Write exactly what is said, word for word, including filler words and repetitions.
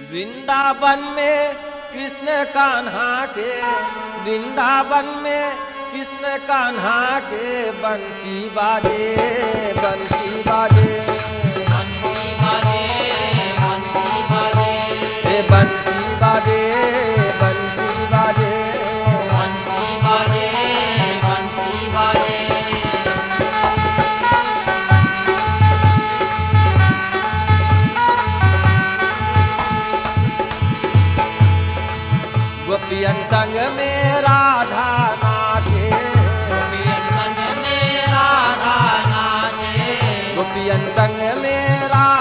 वृंदावन में कृष्ण कान्हा के, वृंदावन में कृष्ण कान्हा के बंसी बाजे, बंसी बाजे, बंसी बाजे, बंसी बाजे, हे बंसी बाजे, बंसी बाजे, बंसी बाजे, बंसी बाजे। गोपियन संग में राधा नाचे, गोपियन संग में राधा नाचे, गोपियन संग में राधा